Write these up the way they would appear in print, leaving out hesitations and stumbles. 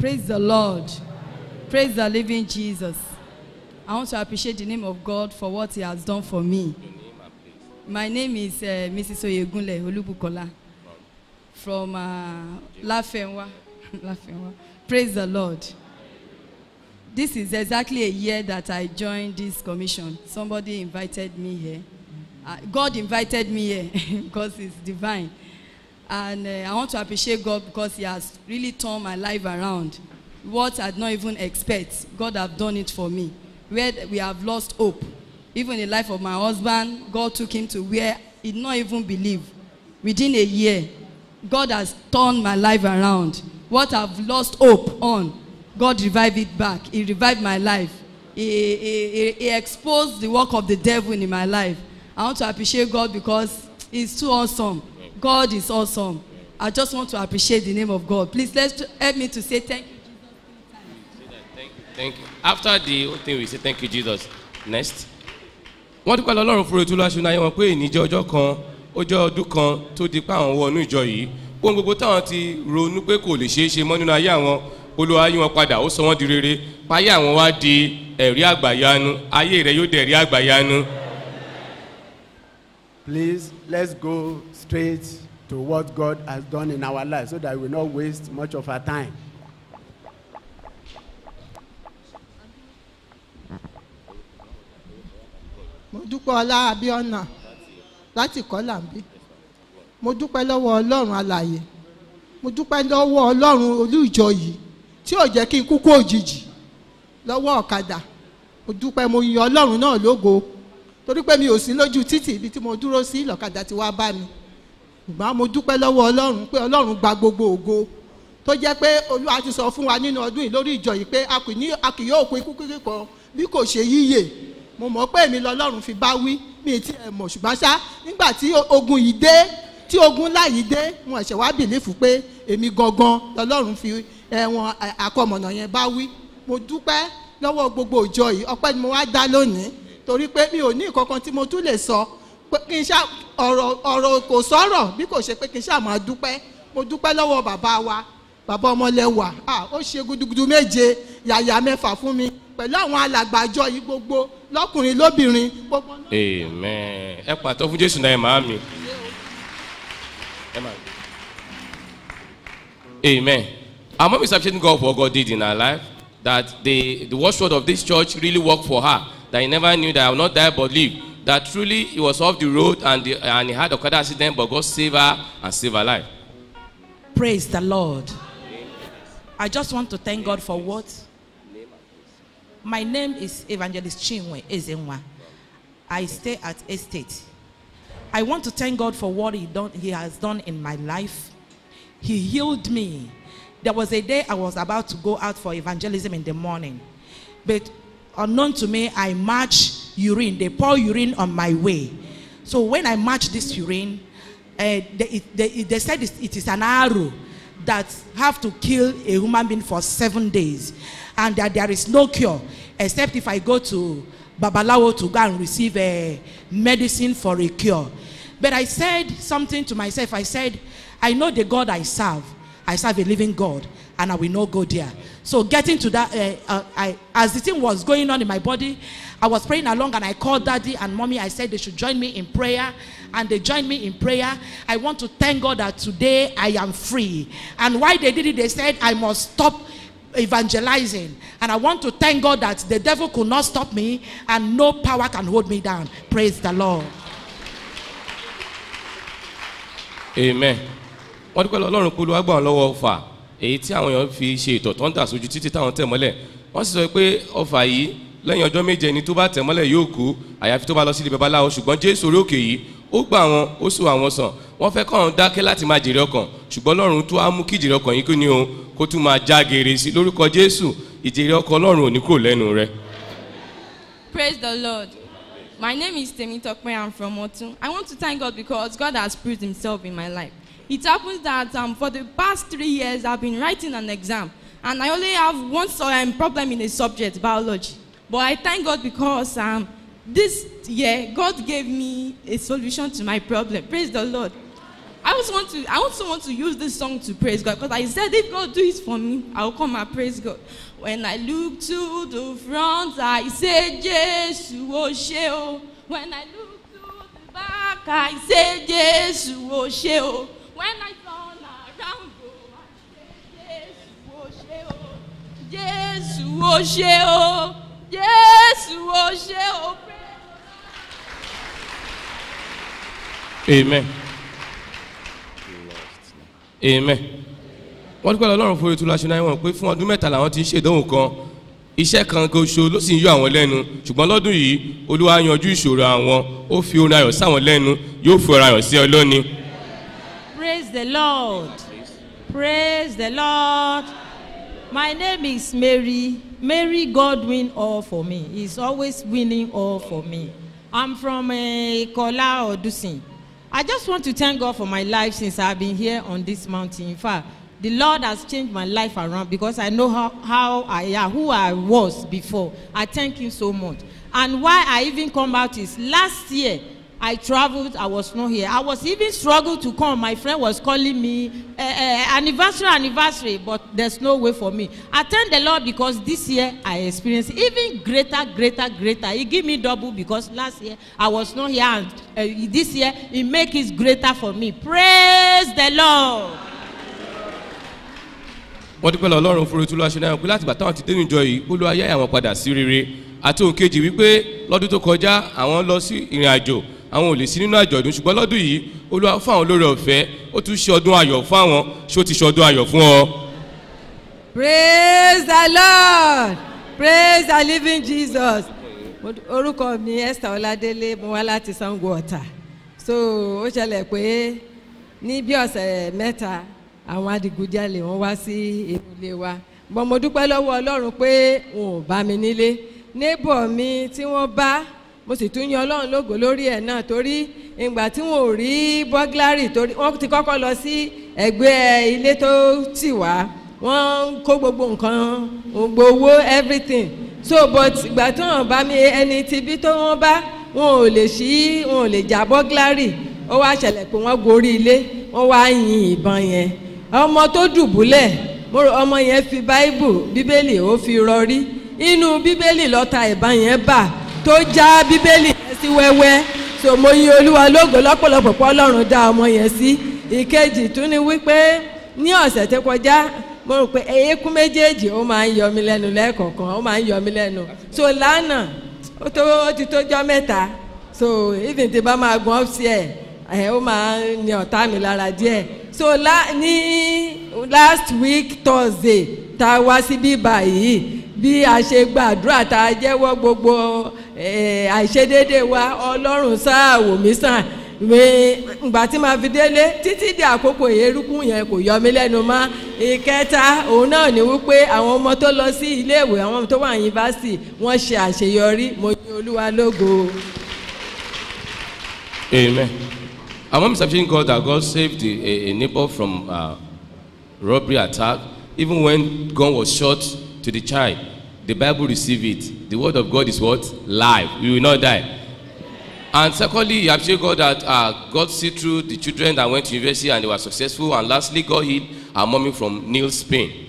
Praise the Lord. Praise the living Jesus. I want to appreciate the name of God for what he has done for me. My name is Mrs. Oyegunle Olubukola from Lafenwa. Praise the Lord. This is exactly a year that I joined this commission. Somebody invited me here. God invited me here because it's divine. And I want to appreciate God because he has really turned my life around. What I did not even expect, God have done it for me. Where we have lost hope. Even in the life of my husband, God took him to where he did not even believe. Within a year, God has turned my life around. What I've lost hope on, God revived it back. He revived my life. He exposed the work of the devil in my life. I want to appreciate God because he's too awesome. God is awesome. I just want to appreciate the name of God. Please, let's help me to say thank you, Jesus. Thank you. After the whole thing, we say thank you, Jesus. Next. Wọ́n dúpẹ́ lọ́lọ́run fún ètò láṣọ náà wọ́n pé ìníjẹ́ ọjọ́ kan ọjọ́ ọdún kan tó di pé àwọn wọnú ìjọ yìí ohun gbogbo táwọn ti ronú pé kò lè ṣeé ṣe mọ́ nínú ayé àwọn Olúwa yí wọn padà ó sọ wọ́n di rere páyé àwọn wá di ẹ̀rí àgbàyanu ayé rẹ̀ yóò dẹ̀ ẹ̀rí àgbàyanu. Please, let's go straight to what God has done in our lives so that we will not waste much of our time. Mo dúpẹ́ Ọlá Abíọ́nà láti Kọ́làmbí. Mo dúpẹ́ lọ́wọ́ Ọlọ́run alààyè. Mo dúpẹ́ lọ́wọ́ Ọlọ́run olú ìjọ yìí tí ò jẹ́ kí n kú kú òjijì lọ́wọ́ ọ̀kadà. Mo dúpẹ́ mo yin Ọlọ́run náà lógo torí pé mi ò sí lójú títì ibi tí mo dúró sí lọ́kadà tí wá bá mi. Ṣùgbọ́n mo dúpẹ́ lọ́wọ́ Ọlọ́run pé Ọlọ́run gba gbogbo ògo tó jẹ́ pé Olúwa ti sọ fún wa nínú ọdún yìí lórí ìjọ yìí pé a kì yóò kú ikú kíkọ bí kò ṣe yíyè. Mo mọ̀ pé èmi lọ́lọ́run fi bá wí mi ti ẹ̀ mọ̀ ṣùgbọ́n ṣá nígbà tí ogun yìí dé tí ogun láyìí dé mo ẹ̀ṣẹ̀ wá bìlífù pé èmi gangan lọ́lọ́run fi ẹ̀wọ̀n àkọmọ̀nà yẹn bá wí. Mo dúpẹ́ lọ́wọ́ gbogbo ìjọ yìí ọpẹ́ ni mo wá dá lónìí torí pé mi ò ní ìkankan tí mo tún lè sọ pé kí n ṣá ọ̀rọ̀ kò sọ̀rọ̀ bí kò ṣe pé kí n ṣá máa dúpẹ́. Mo dúpẹ́ lọ́wọ́ bàbá wa bàbá ọmọlẹ́wà ó ṣe gudugudu méje yàyà mẹ́fà fún mi pẹ̀lú àwọn alàgbàjọ yìí gbogbo lọ́kùnrin lóbìnrin gbogbo náà. Amen. Ẹ pàtó fún Jésù náà ẹ máa mi. Amen. Our mom is appreciating God for what God did in her life. That the watchword of this church really worked for her. That he never knew that I will not die but live. That truly he was off the road and he had a car accident, but God saved her and saved her life. Praise the Lord. I just want to thank God for what. My name is Evangelist Chinwe Ezenwa. I stay at Estate. I want to thank God for what he has done in my life. He healed me. There was a day I was about to go out for evangelism in the morning. But unknown to me, I marched urine. They pour urine on my way. So when I marched this urine, they said it is an arrow that have to kill a human being for 7 days. And that there is no cure except if I go to Babalawo to go and receive a medicine for a cure. But I said something to myself. I said, I know the God I serve. I serve a living God, and I will not go there. So getting to that, as the thing was going on in my body, I was praying along, and I called Daddy and Mommy. I said they should join me in prayer, and they joined me in prayer. I want to thank God that today I am free. And why they did it, they said I must stop evangelizing. And I want to thank God that the devil could not stop me, and no power can hold me down. Praise the Lord. Amen. Wọ́n dúpẹ́ lọ́lọ́run pé Olúwa gbà wọ́n lọ́wọ́ ọfà èyí tí àwọn èèyàn fi ṣe ìtọ̀ tó ń dà sójú títí táwọn tẹ̀ mọ́lẹ̀. Wọ́n sì sọ pé ọfà yìí lẹ́yìn ọjọ́ méje ni tó bá tẹ̀ mọ́lẹ̀ yóò kú àyàfi tó bá lọ sí ilé babaláwo, ṣùgbọ́n Jésù orí òkè yìí ó gbà wọ́n ó sọ àwọn sàn. Wọ́n fẹ́ kọ́run dákẹ́ láti máa jèrè ọkàn, ṣùgbọ́n Ọlọ́run tó á mú kí ìjèrè ọkàn yìí kó ní o kó tún máa já gèrè sí lórúkọ Jésù. Ìjèrè ọkàn Ọlọ́run ò ní kúrò lẹ́nu rẹ. Praise the Lord. My name is Temitope. I'm from Otun. I want to thank God because God has proved himself in my life. It happens that for the past 3 years, I've been writing an exam. And I only have one problem in a subject, biology. But I thank God because this year, God gave me a solution to my problem. Praise the Lord. I want someone to use this song to praise God, because I said if God do it for me, I will come and praise God. When I look to the front, I say Jesu o ṣé o. When I look to the back, I say Jesu o ṣé o. When I turn around, I say Jesu o ṣé o. Jesu o ṣé o. Amen. Amen. Wọ́n dúpẹ́ lọ́rùn fún ètò ìlàṣẹ náà wọ́n pé fún ọdún mẹ́ta làwọn ti ń ṣe ìdánwò kan iṣẹ́ kan goṣo ló sì ń yọ àwọn lẹ́nu ṣùgbọ́n lọ́dún yìí Olúwa yanjú ìṣòro àwọn ó fi orin ayọ̀ sáwọn lẹ́nu yóò fi ọ̀rọ̀ ayọ̀ sí ọ lónìí. Praise the Lord. Praise the Lord. My name is Mary. Mary, God win all for me. He's always winning all for me. I'm from Kola Odusin. I just want to thank God for my life since I've been here on this mountain. In fact, the Lord has changed my life around because I know how I am, who I was before. I thank Him so much. And why I even come out is last year, I traveled, I was not here. I was even struggled to come. My friend was calling me, anniversary, but there's no way for me. I thank the Lord because this year I experienced even greater. He gave me double because last year I was not here, and this year He make it greater for me. Praise the Lord. Wọ́n dúpẹ́ lọ́rùn fún ètò ìlàṣẹ náà pé láti bàtà àwọn ti dénú ìjọ yìí Olúwa yá àwọn padà sí rere àti òun kejì wípé lọ́dún tó kọjá àwọn lọ sí ìrìn àjò àwọn ò lè sí nínú àjọ̀dún ṣùgbọ́n lọ́dún yìí Olúwa fún àwọn olóore ọ̀fẹ́ ó tún ṣe ọdún ayọ̀ fún àwọn ṣé ó ti ṣe ọdún ayọ̀ fún ọ. Praise the Lord. Praise the living Jesus. Orúkọ mi Esther Ọládélé mo wá láti Sango Ọ̀tà. So ó ṣẹlẹ̀ pé ní bí ọ̀sẹ̀ mẹ́ta àwọn adigunjalè wọ́n wá sí ilé wa. Bọ́n mo dúpẹ́ lọ́wọ́ Ọlọ́run pé wọn ò bá mi nílé. Neighbor mi tí wọ́n bá mo sì tún yan Ọlọ́run lógo lórí ẹ̀ náà torí ìgbà tí wọn ò rí burglary torí wọ́n ti kọ́kọ́ lọ sí ẹgbẹ́ ilé tó tì wá wọ́n kó gbogbo nǹkan gbogbo owó everything so but ìgbà tí wọ́n bá mi ẹni tí bí tó wọ́n bá wọn ò lè jà burglary ó wá ṣẹlẹ̀ pé wọ́n gorí ilé wọ́n wá yin ìbọn yẹn ọmọ tó dùbúlẹ̀ ọmọ yẹn fi bíbélì ó fi rọrí inú bíbélì lọ́ta ìbọn yẹn bà tó já bíbélì yẹn sí wẹ́wẹ́ so mo yin Olúwa lógo lọ́pọ̀lọpọ̀ pé Ọlọ́run dá ọmọ yẹn sí ìkejì tún ni wípé ní ọ̀sẹ̀ tó kọjá mo rò pé eékún méjèèjì ó máa ń yọ mí lẹ́nu lẹ́ẹ̀kọ̀ọ̀kan ó máa ń yọ mí lẹ́nu so lánàá ó ti tójọ́ mẹ́ta so even tí bá máa gun upstairs ó máa ń ní ọ̀tá mi lára díẹ̀ so ní last week Thursday tá a wá síbí báyìí bí a ṣe gbàdúrà tá a jẹ́wọ́ gbogbo àìṣedéédé wa Ọlọ́run sáà wò mí sàn ìgbà tí màá fi délé títí di àkókò eérúkún yẹn kò yọ mí lẹ́nu mọ́ ìkẹta òun náà ni wípé àwọn ọmọ tó lọ sí iléèwé àwọn ọmọ tó wà ní yunifásitì wọ́n ṣe àṣeyọrí mo yin Olúwa lógo. Amen. Our mom is appreciating God that God saved a neighbor from robbery attack. Even when gun was shot to the child, the Bible received it. The word of God is what? Life. You will not die. And secondly, you appreciate God that God see through the children that went to university and they were successful. And lastly, God healed our mommy from Neil's pain.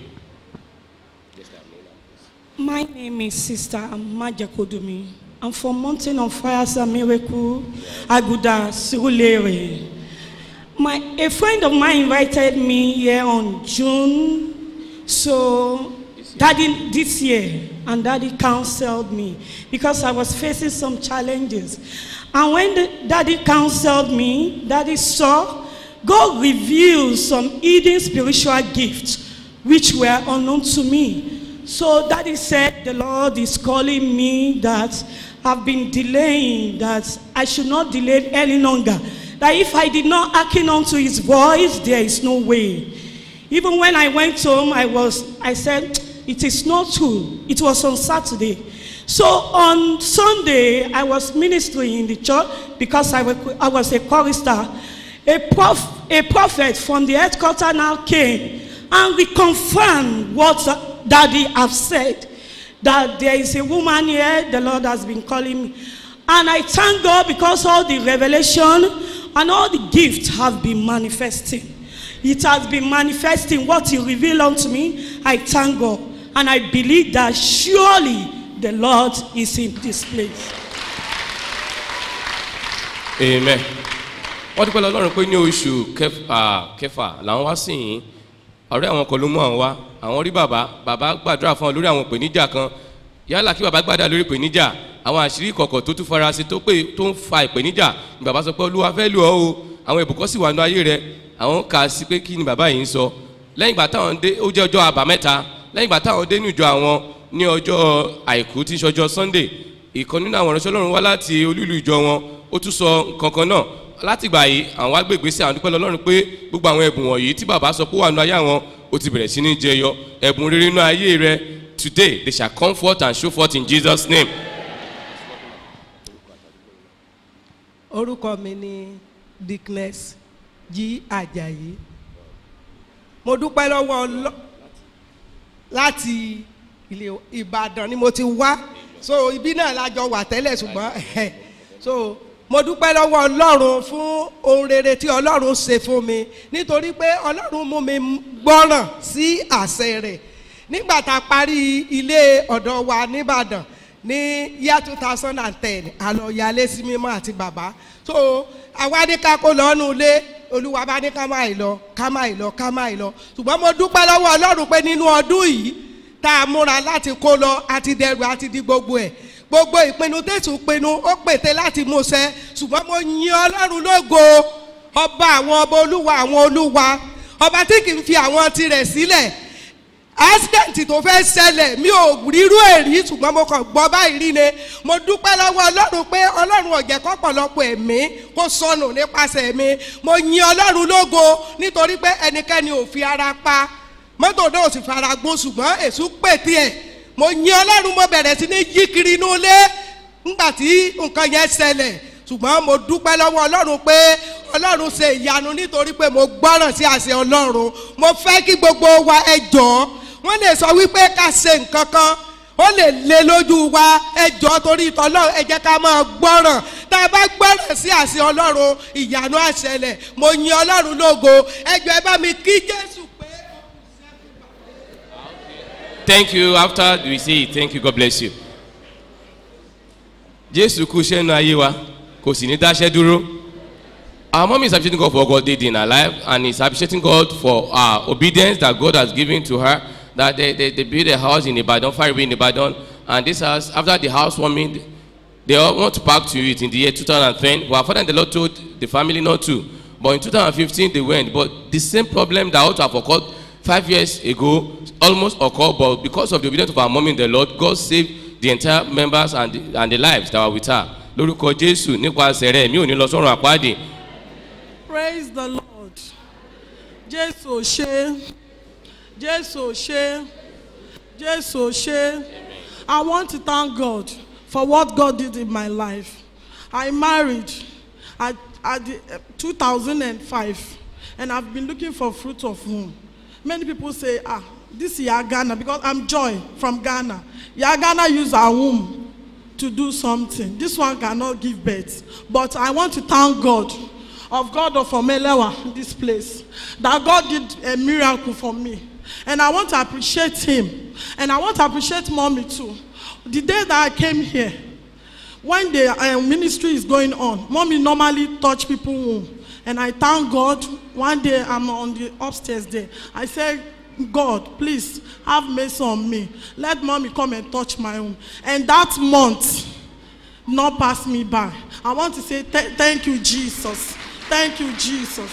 My name is Sister Amaja Kodumi. I'm from Mountain of Fires and Miracle, Aguda, Surulere. A friend of mine invited me here on June. So, Daddy this year, and Daddy counseled me because I was facing some challenges. And when Daddy counseled me, Daddy saw God revealed some hidden spiritual gifts which were unknown to me. So Daddy said, the Lord is calling me, that I've been delaying, that I should not delay any longer. That if I did not hearken unto His voice, there is no way. Even when I went home, I said, it is not true. It was on Saturday. So on Sunday, I was ministering in the church because I was a chorister. A prophet from the headquarters now came and we confirmed what Daddy have said, that there is a woman here, the Lord has been calling me. And I thank God because all the revelation, and all the gifts have been manifesting. It has been manifesting what He revealed unto me. I thank God, and I believe that surely the Lord is in this place. Amen. Wọ́n dúpẹ́ lọ́lọ́run pé ní oṣù kẹfà làwọn wá sí yìí ọ̀rẹ́ àwọn kan ló mú àwọn wá àwọn rí bàbá gbàdúrà fún ọ lórí àwọn ìpèníjà kan yálà kí bàbá gbàdúrà lórí ìpèníjà àwọn àṣírí kọ̀kọ̀ tó tún farasin tó ń fa ìpèníjà ní bàbá sọ pé Olúwa fẹ́ lù ọ́ o àwọn ìbùkún sì wà nínú ayé rẹ àwọn kà sí pé kí ni bàbá yìí ń sọ lẹ́yìn ìgbà táwọn dé ó jẹ́ ọjọ́ àbámẹ́ta lẹ́yìn ìgbà táwọn dé ní ìjọ àwọn ní ọjọ́ àìkú tí ń ṣọjọ́ Sunday ìkan nínú àwọn ìránṣẹ́ Ọlọ́run wá láti olúlu ìjọ wọn ó tún sọ kankan náà láti ìgbà yìí àwọn agbègbè sí àwọn dúpẹ́ lọ́lọ́run pé gbogbo àwọn ẹ̀bùn wọ̀nyí tí bàbá sọ pé wà nínú ayé àwọn ó ti bẹ̀rẹ̀ sí ní jẹyọ ẹ̀bùn rere nínú ayé rẹ today they shall come forth and show forth in Jesus' name. Orúkọ mi ni Dickness G. Ajayi. Mo dúpẹ́ lọ́wọ́ láti ilé Ìbàdàn ni mo ti wá so ibi náà lájọ wà tẹ́lẹ̀ ṣùgbọ́n so mo dúpẹ́ lọ́wọ́ Ọlọ́run fún ohun rere tí Ọlọ́run ṣe fún mi nítorí pé Ọlọ́run mú mi gbọ́ràn sí àṣẹ rẹ̀ nígbà tá a parí ilé ọ̀dọ̀ wa nìbàdàn ní year 2010 àlọ́yàlé sí mímọ́ àti bàbá so àwa ní ká kó lọ́nu ilé Olúwa bá ní ká máa lọ ṣùgbọ́n mo dúpẹ́ lọ́wọ́ Ọlọ́run pé nínú ọdún yìí tá a múra láti kó lọ àti dẹrù àti di gbogbo ẹ̀ gbogbo ìpinnu tẹ̀sùn pinnu ó pète láti mú ṣẹ ṣùgbọ́n mo yin Ọlọ́run lógo ọba àwọn ọba olúwa àwọn olúwa ọba tí kì í fi àwọn tirẹ̀ sílẹ̀ accident tó fẹ́ ṣẹlẹ̀ mi ò rírú èrí ṣùgbọ́n mo kàn gbọ́ báyìí rí ni mo dúpẹ́ lọ́wọ́ Ọlọ́run pé Ọlọ́run ò jẹ́ kọ́pọ̀lọpọ̀ ẹ̀mí kó sọnù nípasẹ̀ mi mo yin Ọlọ́run lógo nítorí pé ẹnikẹ́ni ò fi ara pa mọ́tò náà ò sì fara gbó ṣùgbọ́n èṣù pètè ẹ̀ mo yin Ọlọ́run mo bẹ̀rẹ̀ sí ní yí kiri inú ilé nígbà tí nǹkan yẹn ṣẹlẹ̀ ṣùgbọ́n mo dúpẹ́ lọ́wọ́ Ọlọ́run pé Ọlọ́run ṣe ìyanu nítorí pé mo gbọ́ràn sí àṣẹ Ọlọ́run mo fẹ́ kí gbogbo wa ẹ jọ̀ọ́ wọ́n lè sọ wípé ká ṣe nǹkan kan ó lè lé lójú wa ẹ jọ̀ọ́ torí ìtọ́lọ́run ẹ jẹ́ ká máa gbọ́ràn tá a bá gbọ́ràn sí àṣẹ Ọlọ́run ìyanu á ṣẹlẹ̀ mo yin Ọlọ́run lógo ẹ jọ̀ọ́ ẹ bá mi kí Jésù. Thank you. After we say it, thank you. God bless you. Jésù kú iṣẹ́ nínú ayé wa kò sì ní dáṣẹ́ dúró. Our mom is appreciating God for what God did in her life and is appreciating God for obedience that God has given to her. That they built a house in Ibadan, Faribi in Ibadan, and this house, after the housewarming, they all want to pack to it in the year 2010. Our father and the Lord told the family not to. But in 2015 they went. But the same problem that ought to have occurred 5 years ago almost occurred, but because of the obedience of our mom in the Lord, God saved the entire members and the lives that were with her. Lórúkọ Jésù nípasẹ̀ rẹ̀ mi ò ní lọ sọ́run àpáàdì. Praise the Lord. Jésù ṣé. Jésù ṣé. Jésù ṣé. I want to thank God for what God did in my life. I married at 2005 and I've been looking for fruit of womb. Many people say, this is Ghana because I'm Joy from Ghana. Ghana use our womb to do something. This one cannot give birth. But I want to thank God of Omelewa, this place, that God did a miracle for me. And I want to appreciate him. And I want to appreciate mommy too. The day that I came here, when the ministry is going on, mommy normally touch people's womb. And I thank God. One day I'm on the upstairs there. I said, God, please have mercy on me. Let mommy come and touch my womb. And that month, not pass me by. I want to say thank you, Jesus. Thank you, Jesus.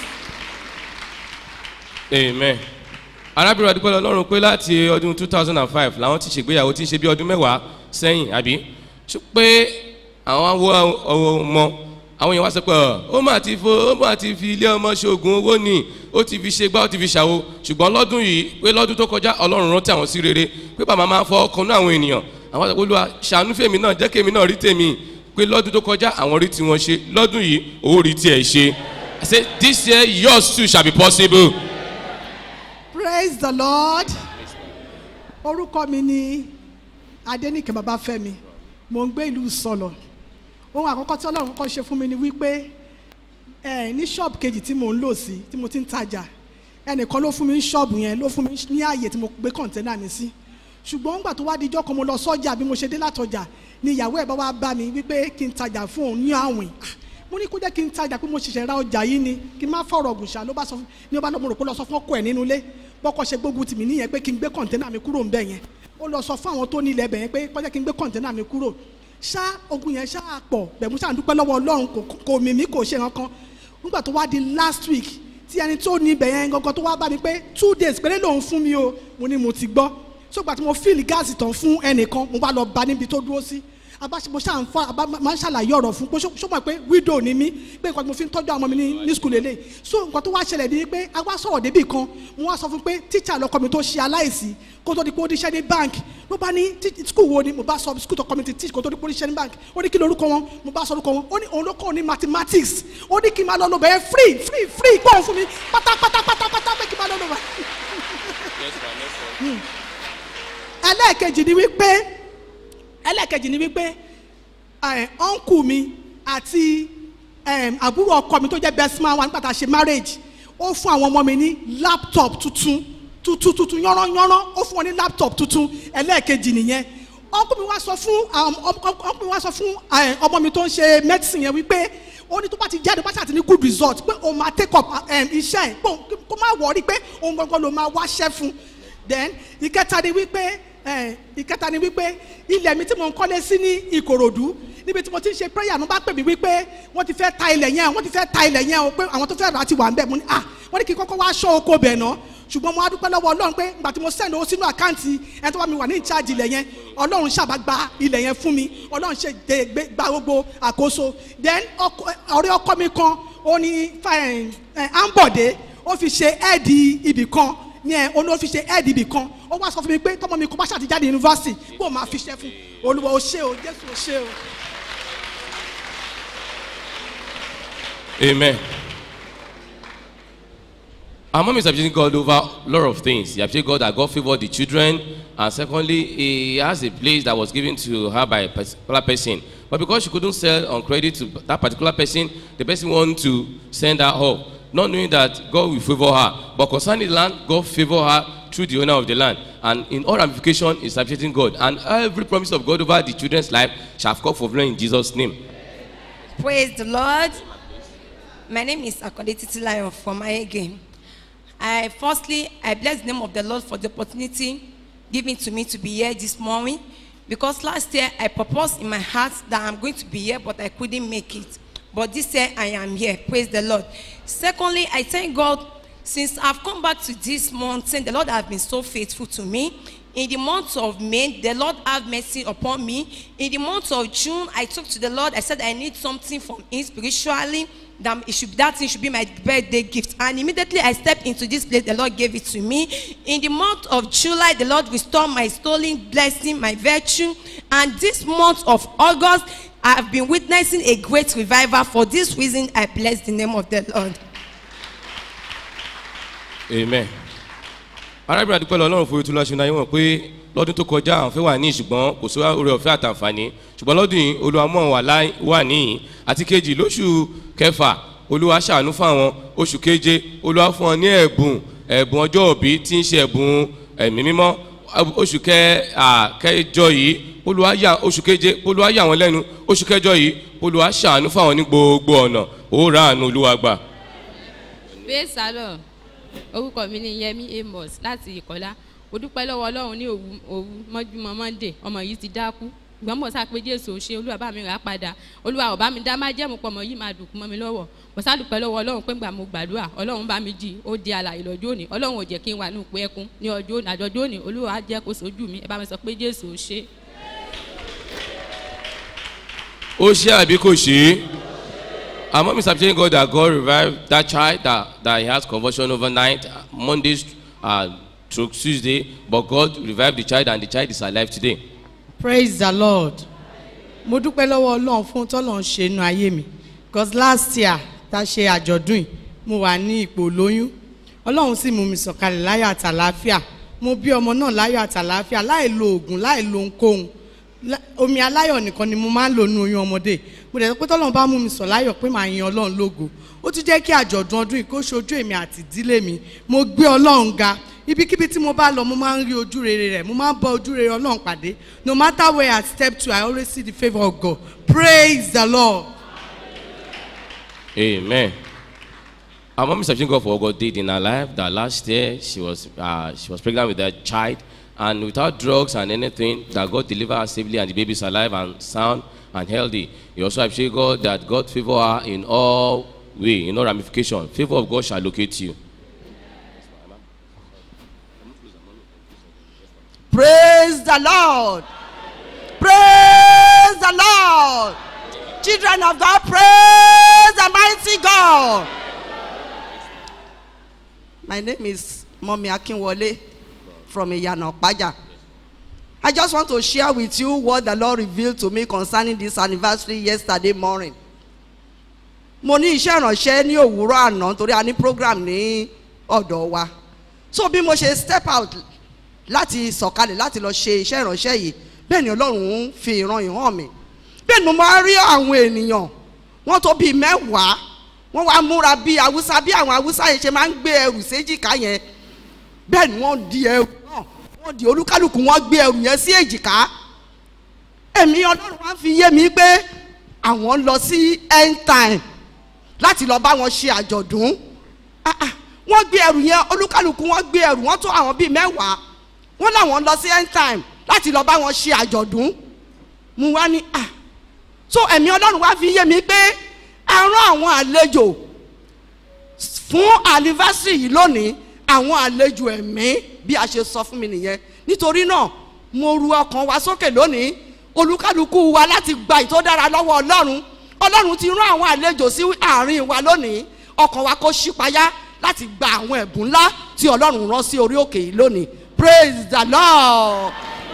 Amen. Arábìnrin adúpẹ́ Ọlọ́run pé láti ọdún 2005 làwọn ti ṣègbéyàwó tí ń ṣe bí ọdún mẹ́wàá sẹ́yìn àbí pé àwọn ọmọ àwọn èèyàn wá sọ pé ó mà ti fi ilé ọmọ ṣoògùn owó ni ó ti fi ṣe gbá ó ti fi ṣàwo ṣùgbọ́n lọ́dún yìí pé lọ́dún tó kọjá Ọlọ́run rántí àwọn sí rere pé bàbá máa ń fọ ọkàn náà àwọn ènìyàn àwọn àti Olúwa ṣàánú fèmí náà jẹ́ kémi náà rí tèmi pé lọ́dún tó kọjá àwọn rí tiwọn ṣe lọ́dún yìí owó rí tiẹ̀ ṣe. I say this year yours too shall be possible. Praise the Lord. Orúkọ mi ni Adéníkẹ́ Babáfẹ́mi. Mo ń gbé ìlú Sọ̀lọ̀. Ohun àkọ́kọ́ tí Ọlọ́run kọ́ ṣe fún mi ni wípé ní ṣọ́ọ̀bù kejì tí mò ń lò sí tí mo ti ń tajà ẹnìkan ló fún mi ní ṣọ́ọ̀bù yẹn ló fún mi ní ààyè tí mo gbé kọ̀ǹtẹ́nà mi sí ṣùgbọ́n nígbà tó wá di ijọ́ kan mo lọ sọ́jà bí mo ṣe dé látọjà ni ìyàwó ẹ̀ bá wá bá mi wípé kí n tajà fún òun ní àwìn mo ní kó jẹ́ kí n tajà pé mo ṣẹ̀ṣẹ̀ ra ọjà yìí ni kí n má fọ̀rọ̀ ọ̀gùn ṣá ló bá sọ fún ní ó bá lọ́mọ rò pé lọ sọ fún ọkọ ẹ̀ nínú ilé bọ́kọ ṣe gbógun tì mí nìyẹn pé kí n gbé kọ̀ǹtẹ́nà mi kúrò ńbẹ̀ yẹn ó lọ sọ fún àwọn tó ní ilẹ̀ bẹ̀ yẹn pé kó jẹ́ kí n gbé kọ̀ǹtẹ́nà mi kúrò ṣá ogun yẹn ṣá pọ̀ bẹ̀mú ṣá ń dúpẹ́ lọ́wọ́ Ọlọ́run kò mímí kò ṣe nǹkan nígbà tó wá di last week tí ẹni tó ní ibẹ̀ yẹn gangan tó wá bá mi pé 2 days péré lòun fún mi o mo ní mo ti gbọ́ sógbà tí mo fíìlì gáàsì tán fún ẹnìkan mo bá lọ bá níbi tó dúró sí mo máa ń ṣàlàyé ọ̀rọ̀ fún pé ṣó mọ̀ pé widow ni mí pé nǹkan tí mo fi ń tọ́jú àwọn ọmọ mi ní school lélẹ̀ so nǹkan tó wá ṣẹlẹ̀ ni pé a wá sọ̀rọ̀ débì kan mo wá sọ fún pé tíṣà lọkọ mi tó ṣe aláìsí kó tó di pé ó díṣẹ́ ní bank ló bá ní school wo ni mo bá sọ school tó kọ́ mi ti teach kó tó di pé ó díṣẹ́ ní bank ó ní kí lorúkọ wọn mo bá sọ orúkọ wọn ó ní òun ló kọ́ ní mathematics ó ní kí n máa lọ lọ bẹ̀rẹ̀ free gbọ́n fún mi pátápátá pé kí n máa lọ lọ bẹ̀rẹ̀. ẹlẹ́ẹ̀kejì ni wípé uncle mi àti àbúrò ọkọ mi tó jẹ́ best man wa nígbà tá a ṣe marriage ó fún àwọn ọmọ mi ní laptop tuntun yánranyánran ó fún wọn ní laptop tuntun ẹlẹ́ẹ̀kejì nìyẹn uncle mi wá sọ fún ọmọ mi tó ń ṣe medicine yẹn wípé ó ní tó bá ti jáde bá ṣàtì ní good result pé òun máa take up iṣẹ́ ẹ̀ kó má wọrí pé òun gangan ló máa wáṣẹ́ fún then ìkẹta ni wípé ilẹ̀ mi tí mo ń kọ́lé sí ní Ìkòròdú níbi tí mo ti ń ṣe prayer ló bá pè mí wípé wọ́n ti fẹ́ ta ilẹ̀ yẹn o pé àwọn tó fẹ́ rà ti wà ń bẹ̀ mo ní wọ́n ní kí n kọ́kọ́ wá ṣọ́ oko bẹ̀ náà ṣùgbọ́n mo á dúpẹ́ lọ́wọ́ Ọlọ́run pé ìgbà tí mo send owó sínú àkáǹtì ẹni tó bá mi wà ní ìcháàjì ilẹ̀ yẹn Ọlọ́run ṣàbá gba ilẹ̀ yẹn fún mi Ọlọ́run ṣe gba gbogbo àkóso then ọ̀rẹ́ ọkọ mi kan ó ní Ambode ó fi ṣe ẹ́ẹ̀dì ibì kan ní olówó fi ṣe ẹ́ẹ̀dì ibì kan ó wá sọ fún mi pé tọmọ mi kò bá ṣàtijáde yunifásitì kó o máa fi ṣe fún Olúwa ó ṣé o Jésù ó ṣé o. Amen. Our mom is appreciating God over a lot of things. He appreciates God that God favored the children, and secondly, he has a place that was given to her by a particular person. But because she couldn't sell on credit to that particular person, the person wanted to send her up, not knowing that God will favor her. But concerning the land, God favor her through the owner of the land. And in all ramifications, is appreciating God. And every promise of God over the children's life shall come fulfilled in Jesus' name. Praise the Lord. My name is Akode Titilayo from Ayege. Firstly, I bless the name of the Lord for the opportunity given to me to be here this morning. Because last year, I proposed in my heart that I'm going to be here, but I couldn't make it. But this year, I am here. Praise the Lord. Secondly, I thank God, since I've come back to this mountain, the Lord has been so faithful to me. In the month of May, the Lord have mercy upon me. In the month of June, I talked to the Lord. I said I need something from him spiritually. That thing should be my birthday gift. And immediately I stepped into this place, the Lord gave it to me. In the month of July, the Lord restored my stolen blessing, my virtue. And this month of August, I have been witnessing a great revival. For this reason, I bless the name of the Lord. Amen. Arábìnrin àdúpẹ́ lọ́lọ́run fún ètò ìlàṣẹ náà wọ́n pé lọ́dún tó kọjá àwọn fẹ́ wà ní ṣùgbọ́n kò sí oore ọ̀fẹ́ àtàǹfààní ṣùgbọ́n lọ́dún yìí Olúwa mú àwọn wà níyìn àti kejì lóṣù kẹfà Olúwa ṣàánú fún àwọn oṣù keje Olúwa fún wọn ní ẹ̀bùn ọjọ́ òbí tí ń ṣe ẹ̀bùn ẹ̀mí mímọ́ oṣù kẹjọ yìí Olúwa yà oṣù keje Olúwa yà wọ́n lẹ́nu oṣù kẹjọ yìí Olúwa ṣàánú fún àwọn ní gbogbo ọ̀nà ó rà àánú Olúwa gbà. bẹ́ẹ̀ sálọ orúkọ mi ni Yẹmí Amos láti Ìkọlá mo dúpẹ́ lọ́wọ́ Ọlọ́run ní òru mọ́júmọ́ Monday ọmọ yìí ti dákú ìgbọ́n mọ̀ sá pé Jésù ṣe Olúwa bá mi rà padà Olúwa ọ̀bá mi dá má jẹ́mu pọ̀ mọ́ yìí máa dùn mọ́ mi lọ́wọ́ mo sá dúpẹ́ lọ́wọ́ Ọlọ́run pé ńgbà mo gbàdúrà Ọlọ́run bá mi jí ó di alààyè lọ́jọ́ òní Ọlọ́run ò jẹ́ kí n wà ní òpó ẹkún ní àjọjọ́ òní Olúwa á jẹ́ kó sojú mi ẹ bá mi sọ pé Jésù ṣe. ó ṣe àbí kò ṣe our mom is appreciating God that God revived that child that he has conversion overnight Mondays to Tuesday, but God revived the child and the child is alive today. Praise the Lord. Mo dúpẹ́ lọ́wọ́ Ọlọ́run fún t'Ọlọ́run ṣe inú ayé mi because last year tá ṣe àjọ̀dún yìí mo wà ní ipò lóyún Ọlọ́run sì mú mi sọ̀kalẹ̀ láyọ̀ àtàlàáfíà mo bí ọmọ náà láyọ̀ àtàlàáfíà láì lo oògùn láì lo ohunkóhun omi aláyọ̀ nìkan ni mo máa ń lò nínú oyún ọmọdé mo dẹ̀ sọ pé tọ́lọ́run bá mú mi sọ̀ láyọ̀ pé màá yin ọlọ́run lógo ó tún jẹ́ kí àjọ̀dún ọdún yìí kó ṣojú èmi àti ìdílé mi mo gbé ọlọ́run ga ibikíbi tí mo bá lọ mo máa ń rí ojú rere rẹ̀ mo máa ń bá ojú rere ọlọ́run pàdé no matter where I step to I always see the favour of God praise the Lord. Amen. Our mom is thanking God for what God did in her life. That last year she was pregnant with a child, and without drugs and anything, that God delivered her safely, and the baby is alive and sound and healthy. You also appreciate God that God favor her in all way, in all ramification. Favor of God shall locate you. Praise the Lord. Praise the Lord. Children of God, praise the mighty God. My name is Mommy Akinwole from Iyana Okpaja. I just want to share with you what the Lord revealed to me concerning this anniversary yesterday morning. Mo ní iṣẹ́ ìránṣẹ́ ní òwúrọ̀ àná torí a ní program ní ọ̀dọ̀ wa. So bí mo ṣe step out láti sọ̀kalẹ̀ láti lọ ṣe iṣẹ́ ìránṣẹ́ yìí bẹ́ẹ̀ ni Ọlọ́run ń fi ìran yìí hàn mí. Bẹ́ẹ̀ ni mo máa rí àwọn ènìyàn wọ́n tó bíi 10 wọ́n wá múra bí Haúsá bí àwọn Haúsá yẹn ṣe máa ń gbé ẹrù séjìká yẹn bẹ́ẹ̀ ni wọ́n di ẹrù náà wọ́n di olúkálùkù wọ́n gbé ẹrù yẹn sí èjìká èmi Ọlọ́run wá fi yé mi pé àwọn lọ sí end time láti lọ bá wọn ṣe àjọ̀dún wọ́n gbé ẹrù yẹn olúkálùkù wọ́n gbé ẹrù wọ́n tó àwọn bíi 10 wọ́n láwọn lọ sí end time láti lọ bá wọn ṣe àjọ̀dún mo wá ní so ẹ̀mí Ọlọ́run wá fi yé mi pé a rán àwọn àlejò fún anniversary yìí lónìí àwọn àlejò ẹ̀mí bí a ṣe sọ fún mi nìyẹn nítorí náà mo ru ọkàn wa sókè lónìí olúkálùkù wa láti gba ìtó dára lọ́wọ́ Ọlọ́run Ọlọ́run ti rán àwọn àlejò sí àárín wa lónìí ọkàn wa kó ṣípayá láti gba àwọn ẹ̀bùn ńlá tí Ọlọ́run rán sí orí òkè yìí lónìí praise the Lord.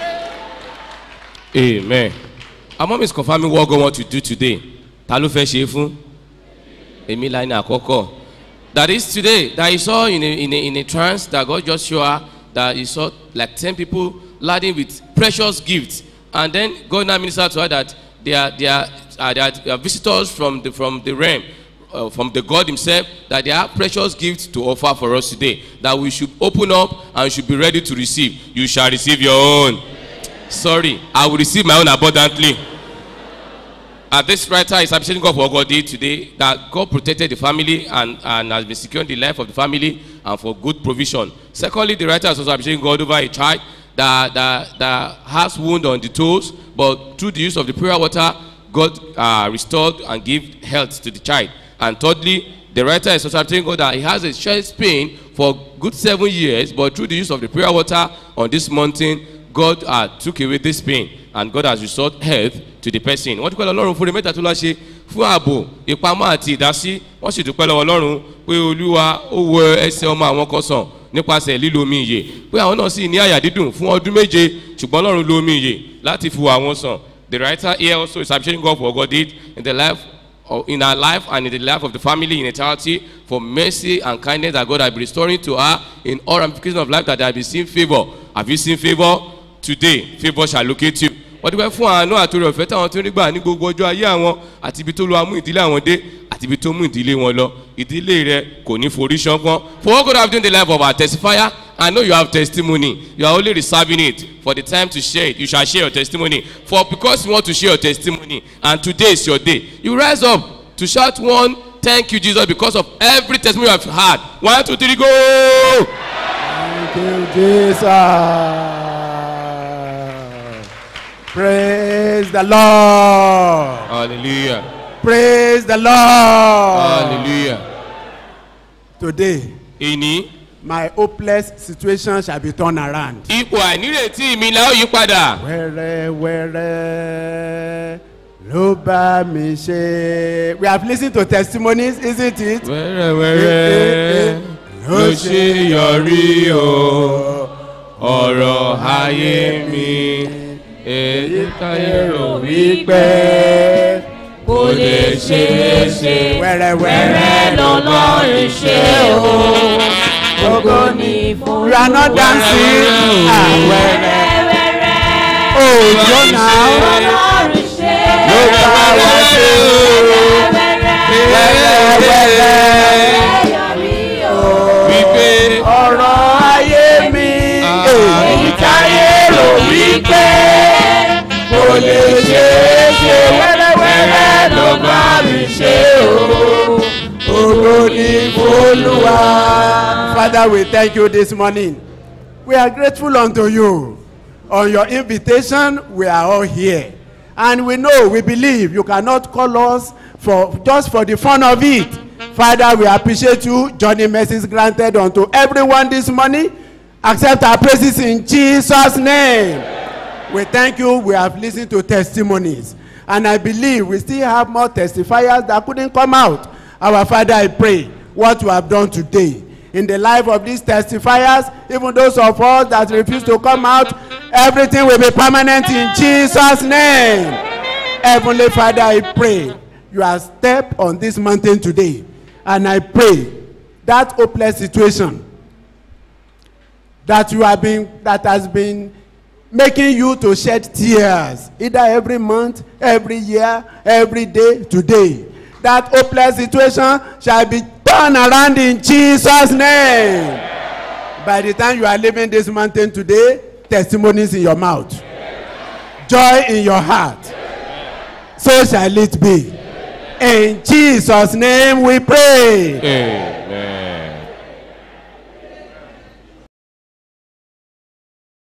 Amen. Our mom is confirming what God wants to do today. Ta ló fẹ́ ṣe fún? Èmi la ní àkọ́kọ́. That is today that he saw in a trance that God just showed her that he saw like 10 people laden with precious gifts, and then God now ministered to her that they are visitors from the realm, from the God himself, that they have precious gifts to offer for us today, that we should open up and should be ready to receive. You shall receive your own. Sorry, I will receive my own abundantly. This writer is appreciating God for what God did today, that God protected the family and has been securing the life of the family and for good provision. Secondly, the writer is also appreciating God over a child that has wound on the toes, but through the use of the prayer water, God restored and gave health to the child. And thirdly, the writer is also appreciating God that he has a chest pain for good 7 years, but through the use of the prayer water on this mountain, God took away this pain, and God has restored health to the person. Wọ́n dúpẹ́ lọ́wọ́ Ọlọ́run fún mẹ́ta tó láṣẹ fún ààbò ìpamọ́ àti ìdásí. Wọ́n sì dúpẹ́ lọ́wọ́ Ọlọ́run pé Olúwa ó wọ ẹsẹ̀ ọmọ àwọn kan sàn nípasẹ̀ lílo omi ìyè. Pé àwọn náà sì ní àyà dídùn fún ọdún 7, ṣùgbọ́n Ọlọ́run lo omi ìyè láti fi wọ àwọn sàn. The writer here also is appreciating God for what God did in her life and in the life of the family in entirety, for mercy and kindness that God has been restoring to her in all ramifications of life, that they have been seeing favor. Have you seen favor? Today, favor shall locate you. Wọ́n dúpẹ́ fún àánú àtòrí ọ̀fẹ́ táwọn tó ń gbà ní gbogbo ọjọ́ ayé àwọn àti ibi tó lọ amú ìdílé àwọn dé àti ibi tó mú ìdílé wọn lọ. Ìdílé rẹ kò ní forí ṣánpọ́n. For what God have done in the life of our testifier, I know you have testimony. You are only reserving it for the time to share it. You shall share your testimony. For because you want to share your testimony, and today is your day, you rise up to shout one, thank you, Jesus, because of every testimony you have had. 1, 2, 3, go! Thank you, Jesus. Praise the Lord. Hallelujah. Praise the Lord. Hallelujah. Today, my hopeless situation shall be turned around. Ipò àìnírètí mi la ó yí padà. Wẹ́rẹ́ ló bá mi ṣe. We have listened to testimonies, isn't it? Wẹ́rẹ́ ló ṣe yọrí o ọ̀rọ̀ ayé mi. Èyí táyé rò wípé kò lè ṣeé ṣe. Wẹ́rẹ́ lọ́lọ́run ṣe o. Gbogbo ní fún you are not dancing. Wẹ́rẹ́. Oh, Jonah. Lọ́lọ́run ṣe ló bá wá ṣe wẹ́rẹ́wẹ́rẹ́ wípé ọ̀rọ̀ ayé mi èyí táyé rò wípé kò lè ṣe é ṣe wẹ́rẹ́wẹ́rẹ́ ló bá mi ṣe o ògo ni f'Olúwa. Father, we thank you this morning. We are grateful unto you. On your invitation, we are all here. And we know, we believe you cannot call us just for the fun of it. Father, we appreciate you. Journey mercies granted unto everyone this morning. Accept our praises in Jesus' name. We thank you. We have listened to testimonies. And I believe we still have more testifiers that couldn't come out. Our Father, I pray what you have done today in the life of these testifiers, even those of us that refuse to come out, everything will be permanent in Jesus' name. Heavenly Father, I pray you have stepped on this mountain today, and I pray that hopeless situation that has been making you to shed tears, either every month, every year, every day, today, that hopeless situation shall be turned around in Jesus' name. By the time you are leaving this mountain today, testimonies in your mouth, joy in your heart, so shall it be. In Jesus' name we pray.